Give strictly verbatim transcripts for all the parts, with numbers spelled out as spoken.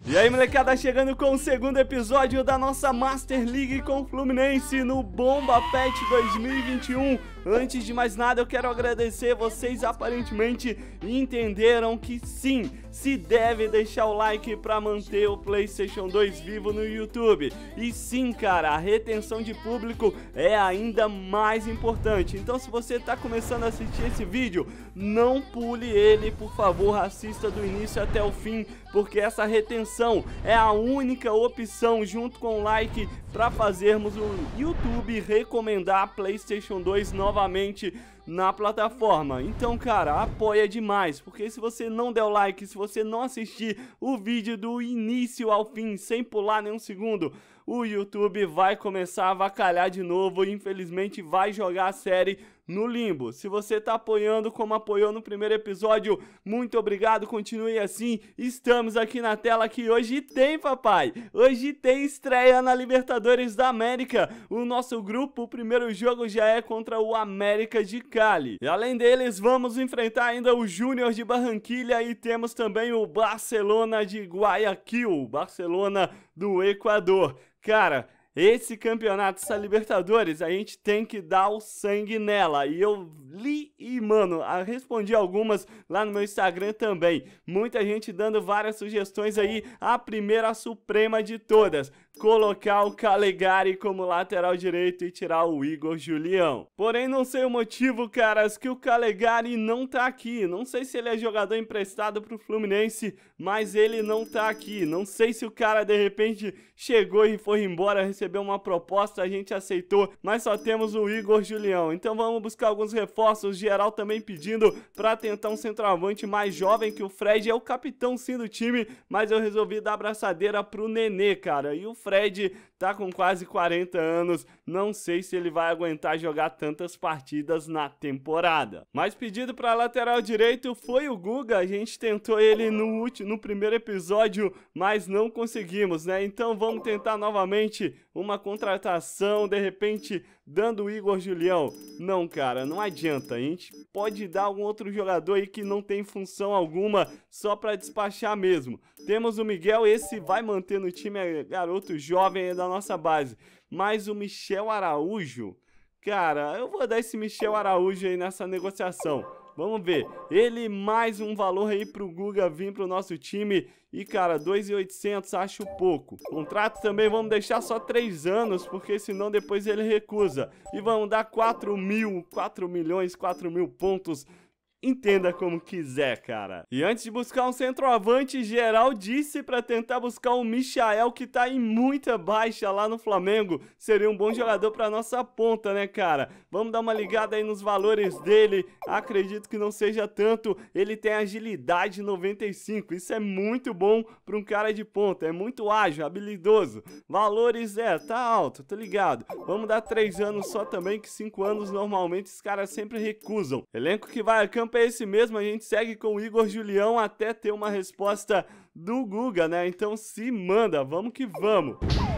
E aí, molecada, chegando com o segundo episódio da nossa Master League com o Fluminense no Bomba Pet dois mil e vinte e um. Antes de mais nada, eu quero agradecer, vocês aparentemente entenderam que sim, se deve deixar o like para manter o PlayStation dois vivo no YouTube. E sim, cara, a retenção de público é ainda mais importante. Então, se você está começando a assistir esse vídeo, não pule ele, por favor, assista do início até o fim, porque essa retenção é a única opção, junto com o like, para fazermos o YouTube recomendar PlayStation dois novamente na plataforma. Então, cara, apoia demais, porque se você não der o like, se você não assistir o vídeo do início ao fim, sem pular nenhum segundo, o YouTube vai começar a avacalhar de novo e infelizmente vai jogar a série no limbo. Se você tá apoiando como apoiou no primeiro episódio, muito obrigado, continue assim. Estamos aqui na tela que hoje tem, papai. Hoje tem estreia na Libertadores da América. O nosso grupo, o primeiro jogo já é contra o América de Cali. E além deles, vamos enfrentar ainda o Júnior de Barranquilha e temos também o Barcelona de Guayaquil, Barcelona do Equador. Cara, esse campeonato, essa Libertadores, a gente tem que dar o sangue nela. E eu li e, mano, respondi algumas lá no meu Instagram também. Muita gente dando várias sugestões aí. A primeira, a suprema de todas: colocar o Calegari como lateral direito e tirar o Igor Julião. Porém, não sei o motivo, caras, que o Calegari não tá aqui. Não sei se ele é jogador emprestado pro Fluminense, mas ele não tá aqui. Não sei se o cara, de repente, chegou e foi embora, recebeu uma proposta, a gente aceitou, mas só temos o Igor Julião. Então vamos buscar alguns reforços, geral também pedindo pra tentar um centroavante mais jovem, que o Fred é o capitão sim do time, mas eu resolvi dar abraçadeira pro Nenê, cara. E o Fred tá com quase quarenta anos, não sei se ele vai aguentar jogar tantas partidas na temporada. Mas pedido para lateral direito foi o Guga, a gente tentou ele no último, no primeiro episódio, mas não conseguimos, né? Então vamos tentar novamente uma contratação, de repente dando o Igor Julião. Não, cara, não adianta, a gente pode dar algum outro jogador aí que não tem função alguma, só para despachar mesmo. Temos o Miguel, esse vai manter no time, é garoto jovem da nossa base. Mas o Michel Araújo, cara, eu vou dar esse Michel Araújo aí nessa negociação. Vamos ver, ele mais um valor aí pro Guga vir pro nosso time. E, cara, dois mil e oitocentos acho pouco. Contrato também vamos deixar só três anos, porque senão depois ele recusa. E vamos dar quatro mil, quatro milhões, quatro mil pontos. Entenda como quiser, cara. E antes de buscar um centroavante, geral disse pra tentar buscar o Michael, que tá em muita baixa lá no Flamengo. Seria um bom jogador pra nossa ponta, né, cara? Vamos dar uma ligada aí nos valores dele. Acredito que não seja tanto. Ele tem agilidade noventa e cinco. Isso é muito bom pra um cara de ponta. É muito ágil, habilidoso. Valores, é, tá alto, tô ligado. Vamos dar três anos só também, que cinco anos normalmente os caras sempre recusam. Elenco que vai a campo é esse mesmo, a gente segue com o Igor Julião até ter uma resposta do Guga, né? Então se manda, vamos que vamos!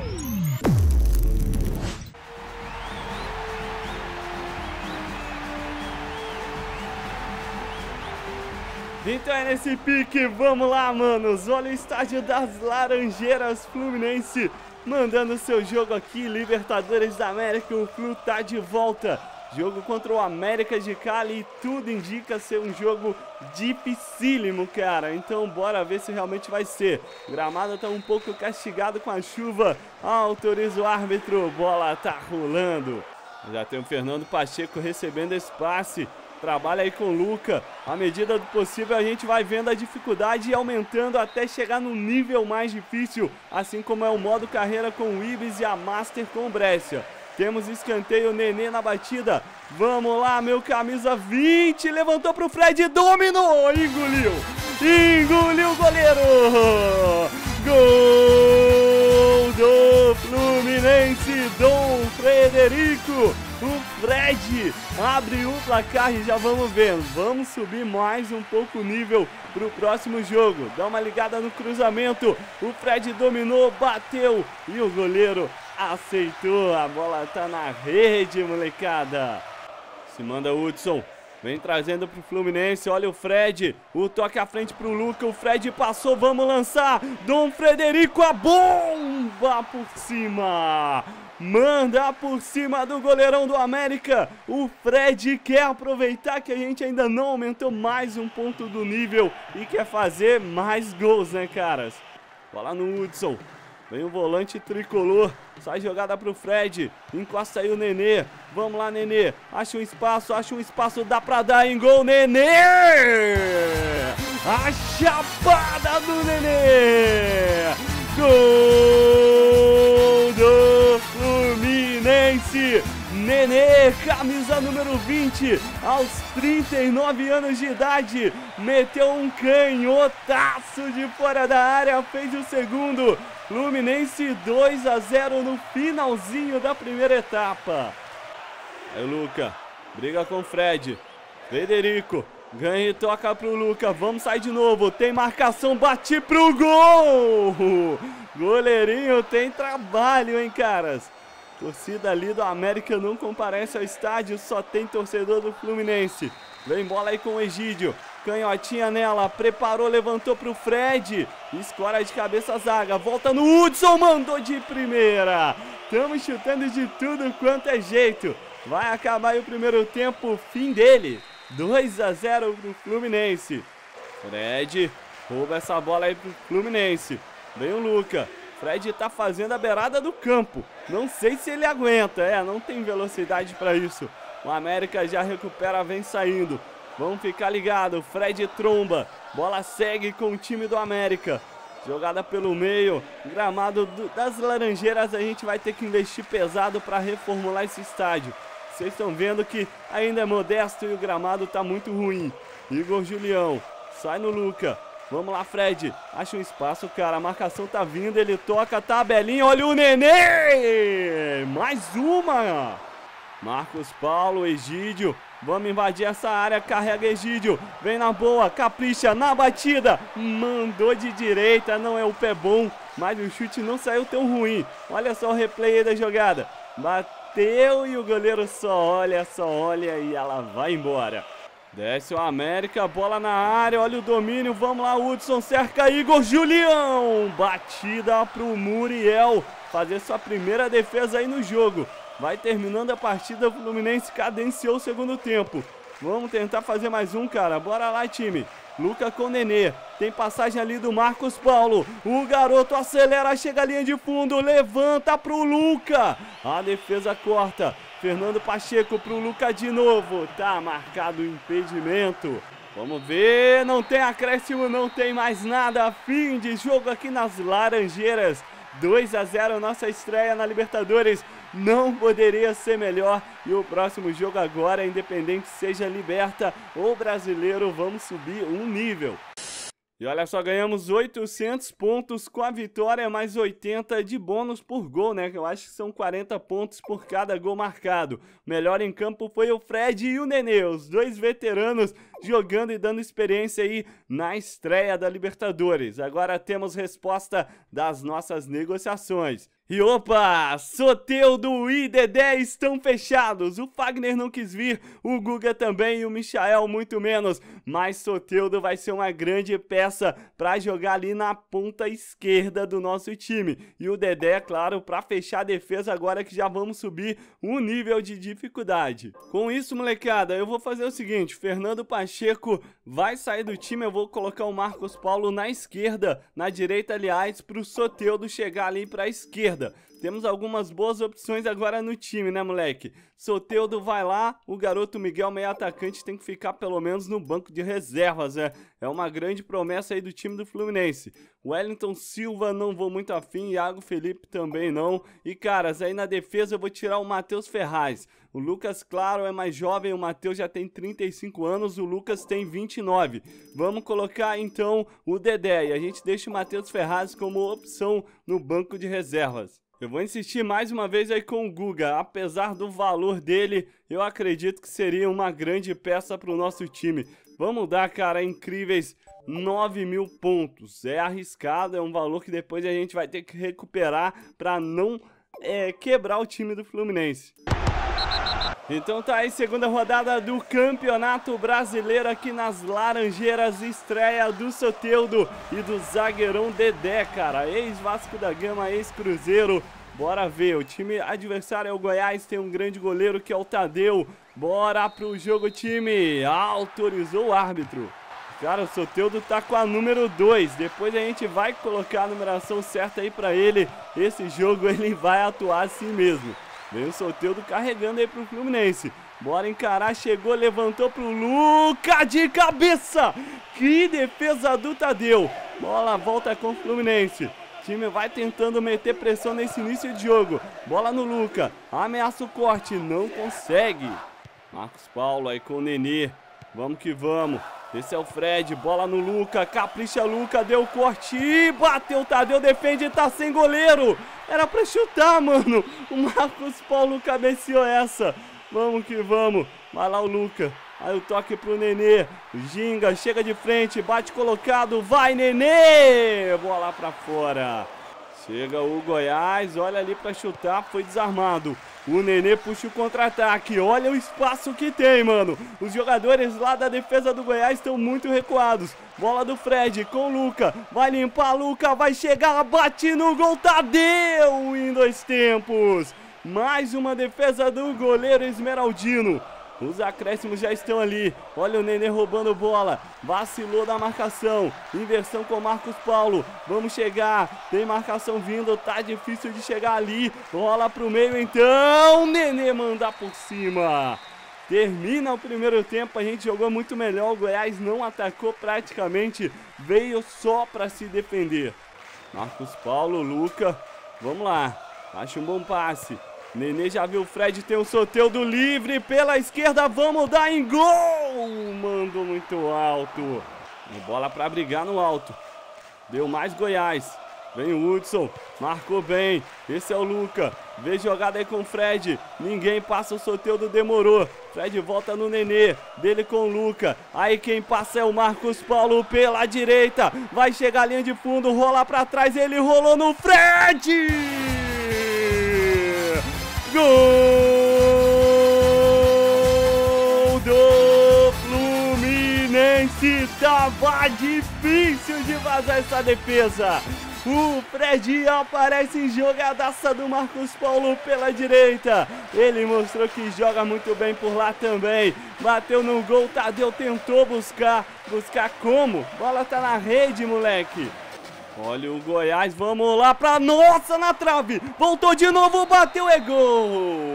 Então é nesse pique, vamos lá, manos! Olha o estádio das Laranjeiras, Fluminense mandando seu jogo aqui, Libertadores da América, o Flu tá de volta. Jogo contra o América de Cali e tudo indica ser um jogo dificílimo, cara. Então bora ver se realmente vai ser. O gramado tá um pouco castigado com a chuva. Autoriza o árbitro, bola tá rolando. Já tem o Fernando Pacheco recebendo esse passe. Trabalha aí com o Luca. À medida do possível a gente vai vendo a dificuldade e aumentando até chegar no nível mais difícil. Assim como é o modo carreira com o Ibis e a Master com o Brescia. Temos escanteio, Nenê na batida. Vamos lá, meu camisa vinte. Levantou pro Fred, dominou. Engoliu. Engoliu o goleiro. Gol do Fluminense, Dom Frederico. O Fred abre o placar e já vamos vendo. Vamos subir mais um pouco o nível pro próximo jogo. Dá uma ligada no cruzamento. O Fred dominou, bateu e o goleiro aceitou. A bola tá na rede, molecada. Se manda o Hudson. Vem trazendo pro Fluminense, olha o Fred, o toque à frente pro Luca, o Fred passou, vamos lançar, Dom Frederico, a bomba por cima, manda por cima do goleirão do América, o Fred quer aproveitar que a gente ainda não aumentou mais um ponto do nível e quer fazer mais gols, né, caras? Bola no Hudson. Vem o volante tricolor, sai jogada pro Fred, encosta aí o Nenê, vamos lá Nenê, acha um espaço, acha um espaço, dá pra dar em gol, Nenê! A chapada do Nenê! Gol do Fluminense! Nenê, camisa número vinte, aos trinta e nove anos de idade, meteu um canhotaço de fora da área, fez o segundo. Fluminense dois a zero no finalzinho da primeira etapa. Aí o Luca, briga com o Fred, Frederico, ganha e toca pro Luca, vamos sair de novo, tem marcação, bate pro gol! Goleirinho tem trabalho, hein, caras? Torcida ali do América não comparece ao estádio, só tem torcedor do Fluminense. Vem bola aí com o Egídio, canhotinha nela, preparou, levantou pro Fred, escora de cabeça a zaga, volta no Hudson, mandou de primeira. Estamos chutando de tudo quanto é jeito. Vai acabar aí o primeiro tempo, fim dele. dois a zero pro Fluminense. Fred rouba essa bola aí pro Fluminense. Vem o Luca. Fred tá fazendo a beirada do campo. Não sei se ele aguenta. É, não tem velocidade para isso. O América já recupera, vem saindo. Vamos ficar ligado. Fred tromba. Bola segue com o time do América. Jogada pelo meio. Gramado do, das Laranjeiras. A gente vai ter que investir pesado para reformular esse estádio. Vocês estão vendo que ainda é modesto e o gramado tá muito ruim. Igor Julião. Sai no Luca. Vamos lá, Fred. Acha um espaço, cara. A marcação tá vindo. Ele toca, tabelinha. Olha o Nenê! Mais uma! Marcos Paulo, Egídio. Vamos invadir essa área. Carrega Egídio. Vem na boa. Capricha na batida. Mandou de direita. Não é o pé bom, mas o chute não saiu tão ruim. Olha só o replay aí da jogada. Bateu e o goleiro só olha, só olha e ela vai embora. Desce o América, bola na área, olha o domínio, vamos lá, Hudson, cerca Igor Julião, batida pro Muriel, fazer sua primeira defesa aí no jogo. Vai terminando a partida, o Fluminense cadenciou o segundo tempo. Vamos tentar fazer mais um, cara, bora lá, time. Luca com Nenê, tem passagem ali do Marcos Paulo, o garoto acelera, chega à linha de fundo, levanta pro Luca, a defesa corta. Fernando Pacheco pro Luca de novo. Tá marcado o impedimento. Vamos ver. Não tem acréscimo, não tem mais nada. Fim de jogo aqui nas Laranjeiras. dois a zero, nossa estreia na Libertadores. Não poderia ser melhor. E o próximo jogo agora, independente seja Liberta ou Brasileiro, vamos subir um nível. E olha só, ganhamos oitocentos pontos com a vitória, mais oitenta de bônus por gol, né? Que eu acho que são quarenta pontos por cada gol marcado. Melhor em campo foi o Fred e o Nenê, os dois veteranos jogando e dando experiência aí na estreia da Libertadores. Agora temos resposta das nossas negociações. E opa, Soteldo e Dedé estão fechados. O Fagner não quis vir, o Guga também e o Michael muito menos. Mas Soteldo vai ser uma grande peça para jogar ali na ponta esquerda do nosso time. E o Dedé, claro, para fechar a defesa agora que já vamos subir um nível de dificuldade. Com isso, molecada, eu vou fazer o seguinte, Fernando Pacheco vai sair do time, eu vou colocar o Marcos Paulo na esquerda, na direita, aliás, para o Soteldo chegar ali para a esquerda. Temos algumas boas opções agora no time, né, moleque? Soteldo vai lá, o garoto Miguel, meio atacante, tem que ficar pelo menos no banco de reservas, né? É uma grande promessa aí do time do Fluminense. Wellington Silva, não vou muito afim, Iago Felipe também não. E, caras, aí na defesa eu vou tirar o Matheus Ferraz. O Lucas, claro, é mais jovem, o Matheus já tem trinta e cinco anos, o Lucas tem vinte e nove. Vamos colocar, então, o Dedé, e a gente deixa o Matheus Ferraz como opção no banco de reservas. Eu vou insistir mais uma vez aí com o Guga, apesar do valor dele, eu acredito que seria uma grande peça para o nosso time. Vamos dar, cara, incríveis nove mil pontos. É arriscado, é um valor que depois a gente vai ter que recuperar para não é, quebrar o time do Fluminense. Então tá aí, segunda rodada do Campeonato Brasileiro aqui nas Laranjeiras, estreia do Soteldo e do zagueirão Dedé, cara, ex-Vasco da Gama, ex-Cruzeiro. Bora ver, o time adversário é o Goiás, tem um grande goleiro que é o Tadeu. Bora pro jogo, time, autorizou o árbitro. Cara, o Soteldo tá com a número dois, depois a gente vai colocar a numeração certa aí pra ele. Esse jogo ele vai atuar assim mesmo. Vem o Soteldo carregando aí pro Fluminense. Bora encarar, chegou, levantou pro Luca de cabeça. Que defesa do Tadeu. Bola volta com o Fluminense. O time vai tentando meter pressão nesse início de jogo. Bola no Luca. Ameaça o corte, não consegue. Marcos Paulo aí com o Nenê. Vamos que vamos. Esse é o Fred, bola no Luca, capricha Luca, deu corte, bateu, Tadeu defende, tá sem goleiro. Era pra chutar, mano. O Marcos Paulo cabeceou essa. Vamos que vamos. Vai lá o Luca. Aí o toque pro Nenê. Ginga, chega de frente, bate colocado, vai Nenê. Bola pra fora. Chega o Goiás, olha ali pra chutar, foi desarmado. O Nenê puxa o contra-ataque, olha o espaço que tem, mano. Os jogadores lá da defesa do Goiás estão muito recuados. Bola do Fred com o Luca, vai limpar, Luca, vai chegar, bate no gol, Tadeu em dois tempos. Mais uma defesa do goleiro Esmeraldino. Os acréscimos já estão ali. Olha o Nenê roubando bola. Vacilou da marcação. Inversão com o Marcos Paulo. Vamos chegar. Tem marcação vindo. Tá difícil de chegar ali. Bola pro meio então. Nenê manda por cima. Termina o primeiro tempo. A gente jogou muito melhor. O Goiás não atacou praticamente. Veio só para se defender. Marcos Paulo, Luca. Vamos lá. Acha um bom passe. Nenê já viu o Fred, tem o Soteldo livre pela esquerda, vamos dar em gol! Mandou muito alto. E bola para brigar no alto. Deu mais Goiás. Vem o Hudson, marcou bem. Esse é o Luca. Vê jogada aí com o Fred. Ninguém passa, o Soteldo demorou. Fred volta no Nenê. Dele com o Luca. Aí quem passa é o Marcos Paulo pela direita. Vai chegar a linha de fundo, rola para trás. Ele rolou no Fred! Gol do Fluminense, tava difícil de vazar essa defesa. O Fred aparece em jogadaça do Marcos Paulo pela direita. Ele mostrou que joga muito bem por lá também. Bateu no gol, Tadeu tentou buscar. Buscar como? Bola tá na rede, moleque. Olha o Goiás, vamos lá pra nossa na trave. Voltou de novo, bateu, é gol.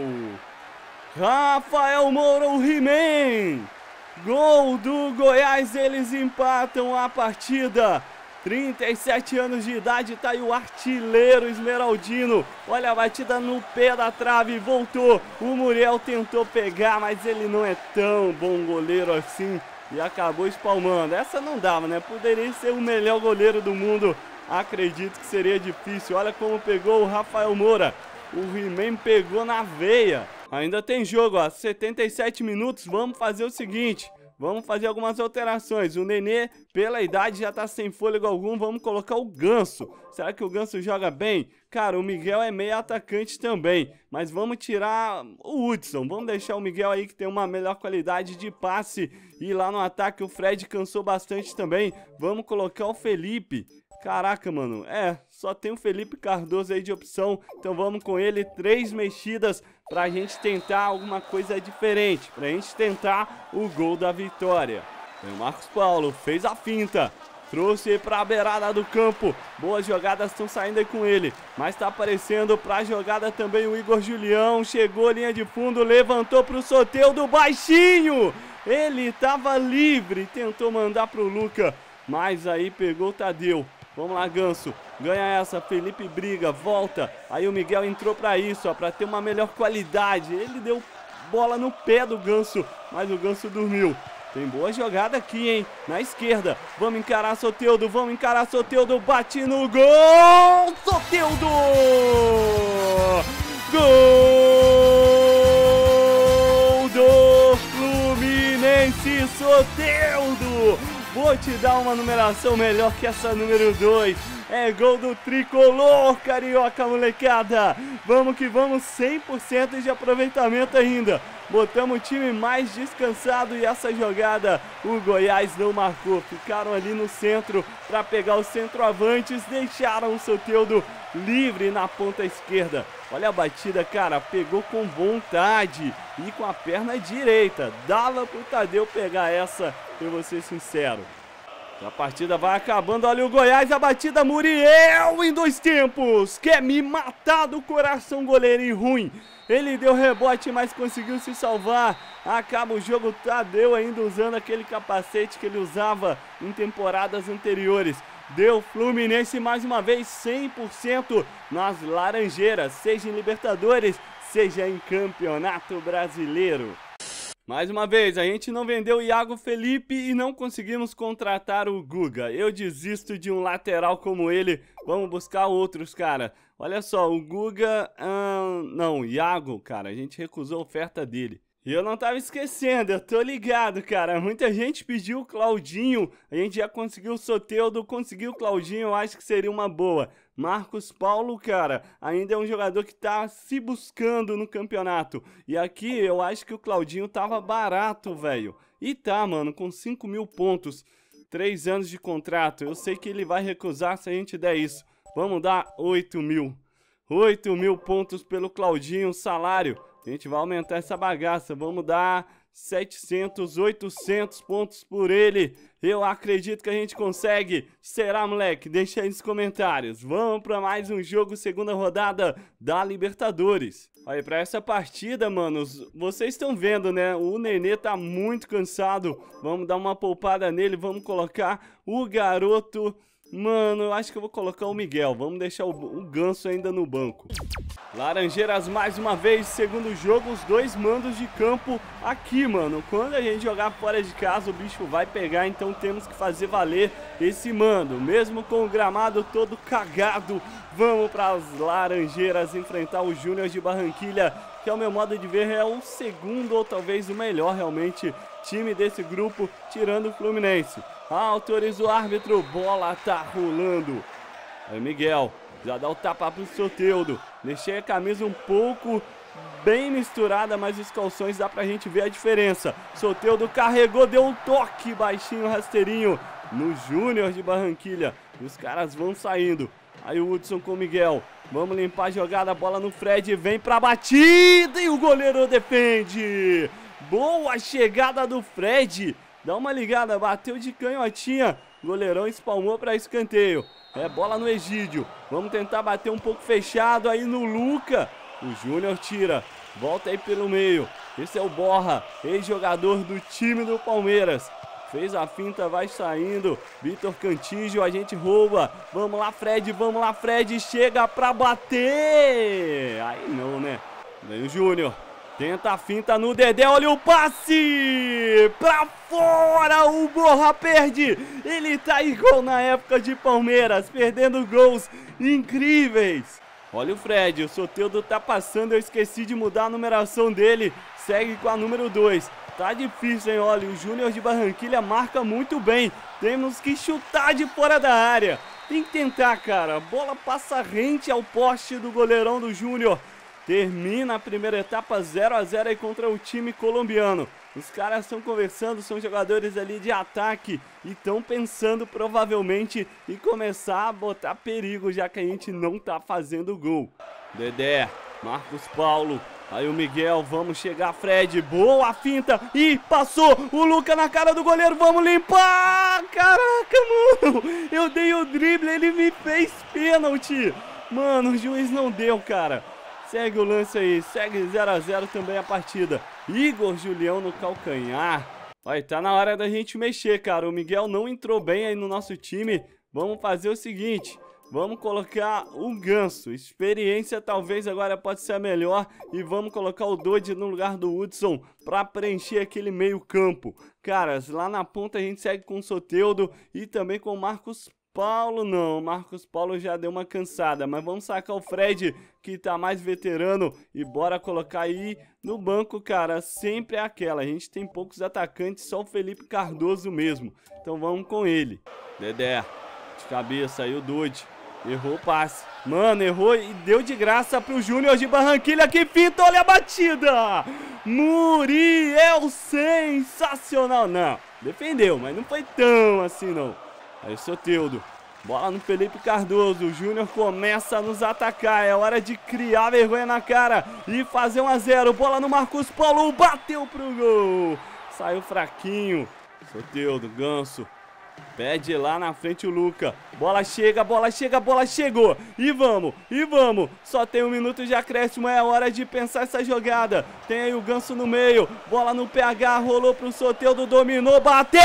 Rafael Moura, o He-Man. Gol do Goiás, eles empatam a partida. trinta e sete anos de idade, tá aí o artilheiro Esmeraldino. Olha a batida no pé da trave, voltou. O Muriel tentou pegar, mas ele não é tão bom goleiro assim. E acabou espalmando. Essa não dava, né? Poderia ser o melhor goleiro do mundo. Acredito que seria difícil. Olha como pegou o Rafael Moura. O He-Man pegou na veia. Ainda tem jogo, ó. setenta e sete minutos. Vamos fazer o seguinte. Vamos fazer algumas alterações. O Nenê, pela idade, já tá sem fôlego algum. Vamos colocar o Ganso. Será que o Ganso joga bem? Cara, o Miguel é meio atacante também. Mas vamos tirar o Hudson. Vamos deixar o Miguel aí que tem uma melhor qualidade de passe. E lá no ataque o Fred cansou bastante também. Vamos colocar o Felipe. Caraca, mano, é, só tem o Felipe Cardoso aí de opção, então vamos com ele, três mexidas pra gente tentar alguma coisa diferente, pra gente tentar o gol da vitória. O Marcos Paulo fez a finta, trouxe pra beirada do campo, boas jogadas estão saindo aí com ele, mas tá aparecendo pra jogada também o Igor Julião, chegou linha de fundo, levantou pro Soteldo baixinho, ele tava livre, tentou mandar pro Luca, mas aí pegou o Tadeu. Vamos lá, Ganso, ganha essa, Felipe briga, volta, aí o Miguel entrou pra isso, ó, pra ter uma melhor qualidade, ele deu bola no pé do Ganso, mas o Ganso dormiu. Tem boa jogada aqui, hein, na esquerda, vamos encarar Soteldo, vamos encarar Soteldo, bate no gol, Soteldo! Gol do Fluminense, Soteldo! Vou te dar uma numeração melhor que essa número dois. É gol do tricolor carioca, molecada. Vamos que vamos, cem por cento de aproveitamento ainda. Botamos o time mais descansado e essa jogada o Goiás não marcou. Ficaram ali no centro para pegar os centroavantes, deixaram o Soteldo livre na ponta esquerda. Olha a batida, cara, pegou com vontade e com a perna direita. Dava pro Tadeu pegar essa, eu vou ser sincero. A partida vai acabando, olha o Goiás, a batida, Muriel em dois tempos. Quer me matar do coração, goleirinho ruim. Ele deu rebote, mas conseguiu se salvar. Acaba o jogo, Tadeu ainda usando aquele capacete que ele usava em temporadas anteriores. Deu Fluminense mais uma vez cem por cento nas Laranjeiras, seja em Libertadores, seja em Campeonato Brasileiro. Mais uma vez, a gente não vendeu o Iago Felipe e não conseguimos contratar o Guga. Eu desisto de um lateral como ele, vamos buscar outros, cara. Olha só, o Guga... Hum, não, o Iago, cara, a gente recusou a oferta dele. E eu não tava esquecendo, eu tô ligado, cara. Muita gente pediu o Claudinho, a gente já conseguiu o Soteldo, conseguiu o Claudinho, eu acho que seria uma boa. Marcos Paulo, cara, ainda é um jogador que tá se buscando no campeonato. E aqui eu acho que o Claudinho tava barato, velho. E tá, mano, com cinco mil pontos, três anos de contrato. Eu sei que ele vai recusar se a gente der isso. Vamos dar oito mil. oito mil pontos pelo Claudinho, salário. A gente vai aumentar essa bagaça, vamos dar setecentos, oitocentos pontos por ele. Eu acredito que a gente consegue. Será, moleque? Deixa aí nos comentários. Vamos para mais um jogo, segunda rodada da Libertadores. Aí, para essa partida, manos, vocês estão vendo, né? O Nenê tá muito cansado. Vamos dar uma poupada nele, vamos colocar o garoto... Mano, eu acho que eu vou colocar o Miguel. Vamos deixar o, o Ganso ainda no banco. Laranjeiras mais uma vez, segundo jogo, os dois mandos de campo aqui, mano. Quando a gente jogar fora de casa, o bicho vai pegar, então temos que fazer valer esse mando. Mesmo com o gramado todo cagado, vamos para as Laranjeiras enfrentar o Júnior de Barranquilha, que ao meu modo de ver é o segundo ou talvez o melhor realmente time desse grupo, tirando o Fluminense. Autoriza o árbitro, bola tá rolando. Aí Miguel, já dá o tapa pro Soteldo. Deixei a camisa um pouco bem misturada, mas os calções dá pra gente ver a diferença. Soteldo carregou, deu um toque baixinho, rasteirinho no Júnior de Barranquilha. E os caras vão saindo. Aí o Hudson com o Miguel. Vamos limpar a jogada, bola no Fred, vem pra batida e o goleiro defende. Boa chegada do Fred. Dá uma ligada, bateu de canhotinha. Goleirão espalmou para escanteio. É bola no Egídio. Vamos tentar bater um pouco fechado aí no Luca. O Júnior tira. Volta aí pelo meio. Esse é o Borra, ex-jogador do time do Palmeiras. Fez a finta, vai saindo. Vitor Cantígio, a gente rouba. Vamos lá, Fred, vamos lá, Fred. Chega pra bater. Aí não, né? Vem o Júnior. Tenta a finta no Dedé, olha o passe! Pra fora, o Borra perde! Ele tá igual na época de Palmeiras, perdendo gols incríveis! Olha o Fred, o Soteldo tá passando, eu esqueci de mudar a numeração dele, segue com a número dois. Tá difícil, hein? Olha, o Júnior de Barranquilha marca muito bem, temos que chutar de fora da área. Tem que tentar, cara, a bola passa rente ao poste do goleirão do Júnior. Termina a primeira etapa zero a zero aí contra o time colombiano. Os caras estão conversando, são jogadores ali de ataque e estão pensando provavelmente em começar a botar perigo, já que a gente não tá fazendo gol. Dedé, Marcos Paulo, aí o Miguel, vamos chegar, Fred, boa finta e passou o Luca na cara do goleiro, vamos limpar! Caraca, mano, eu dei o drible, ele me fez pênalti. Mano, o juiz não deu, cara. Segue o lance aí, segue zero a zero também a partida. Igor Julião no calcanhar. Vai, tá na hora da gente mexer, cara. O Miguel não entrou bem aí no nosso time. Vamos fazer o seguinte, vamos colocar o Ganso. Experiência talvez agora pode ser a melhor. E vamos colocar o Dodge no lugar do Hudson pra preencher aquele meio campo. Caras, lá na ponta a gente segue com o Soteldo e também com o Marcos Paulo. Não, Marcos Paulo já deu uma cansada, mas vamos sacar o Fred, que tá mais veterano, e bora colocar aí no banco, cara. Sempre é aquela, a gente tem poucos atacantes, só o Felipe Cardoso mesmo, então vamos com ele. Dedé, de cabeça aí o Dodge, Errou o passe. Mano, errou e deu de graça pro Júnior de Barranquilla. Que finta, olha a batida. Muriel, sensacional. Não, defendeu, mas não foi tão assim não. Aí o Soteldo. Bola no Felipe Cardoso. O Júnior começa a nos atacar. É hora de criar vergonha na cara e fazer um a zero. Bola no Marcos Paulo. Bateu pro gol. Saiu fraquinho. Soteldo, Ganso. Pede lá na frente o Luca. Bola chega, bola chega, bola chegou. E vamos, e vamos. Só tem um minuto de acréscimo. É hora de pensar essa jogada. Tem aí o Ganso no meio. Bola no P H. Rolou pro Soteldo. Dominou, bateu.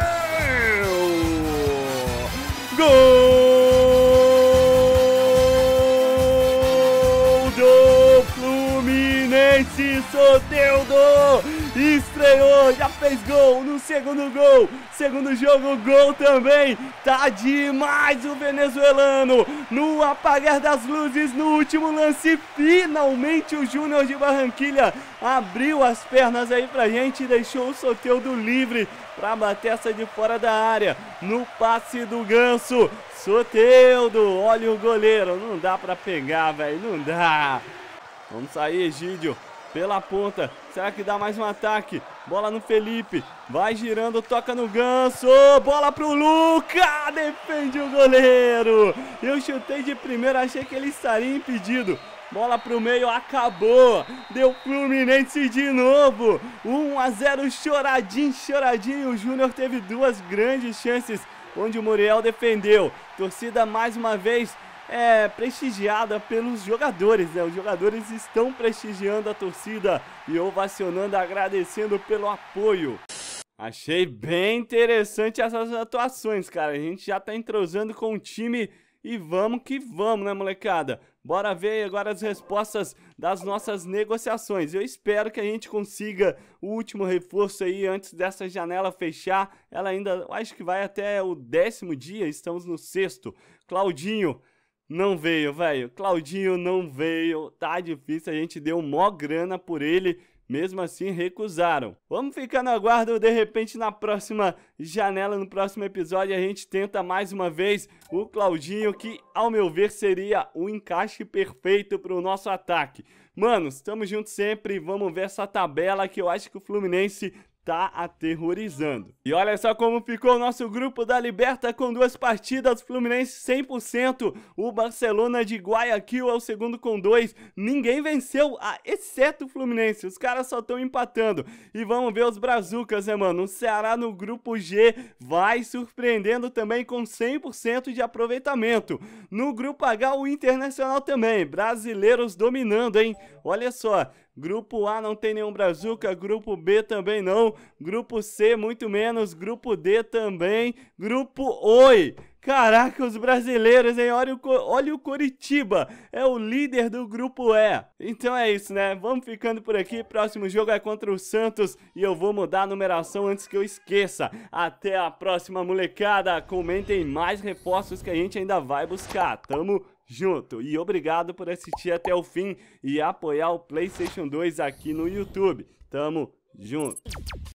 Gol do Fluminense. Soteldo estreou, já fez gol no segundo gol. Segundo jogo, gol também. Tá demais o venezuelano. No apagar das luzes, no último lance, finalmente o Júnior de Barranquilla abriu as pernas aí pra gente e deixou o Soteldo livre pra bater essa de fora da área. No passe do Ganso, Soteldo, olha o goleiro. Não dá pra pegar, velho, não dá. Vamos sair, Egídio. Pela ponta, será que dá mais um ataque? Bola no Felipe, vai girando, toca no Ganso, bola pro Luca, defende o goleiro. Eu chutei de primeira, achei que ele estaria impedido. Bola pro meio, acabou, deu Fluminense de novo. um a zero, choradinho, choradinho. O Júnior teve duas grandes chances, onde o Muriel defendeu. Torcida mais uma vez é prestigiada pelos jogadores, né? Os jogadores estão prestigiando a torcida e ovacionando, agradecendo pelo apoio. Achei bem interessante essas atuações, cara. A gente já tá entrosando com o time e vamos que vamos, né, molecada? Bora ver agora as respostas das nossas negociações. Eu espero que a gente consiga o último reforço aí antes dessa janela fechar. Ela ainda, acho que vai até o décimo dia, estamos no sexto. Claudinho não veio, velho. Claudinho não veio. Tá difícil, a gente deu mó grana por ele. Mesmo assim, recusaram. Vamos ficar no aguardo, de repente na próxima janela, no próximo episódio, a gente tenta mais uma vez o Claudinho, que ao meu ver seria o encaixe perfeito para o nosso ataque. Manos, estamos juntos sempre, vamos ver essa tabela que eu acho que o Fluminense tá aterrorizando. E olha só como ficou o nosso grupo da Liberta com duas partidas, Fluminense cem por cento, o Barcelona de Guayaquil é o segundo com dois, ninguém venceu, ah, exceto o Fluminense, os caras só estão empatando. E vamos ver os brazucas, né, mano? O Ceará no grupo G vai surpreendendo também com cem por cento de aproveitamento. No grupo H, o Internacional também, brasileiros dominando, hein? Olha só. Grupo A não tem nenhum brazuca, grupo B também não, grupo C muito menos, grupo D também, grupo Oi. Caraca, os brasileiros, hein? Olha o, olha o Coritiba, é o líder do grupo E. Então é isso, né? Vamos ficando por aqui, próximo jogo é contra o Santos e eu vou mudar a numeração antes que eu esqueça. Até a próxima, molecada, comentem mais reforços que a gente ainda vai buscar, tamo junto, e obrigado por assistir até o fim e apoiar o PlayStation dois aqui no YouTube. Tamo junto.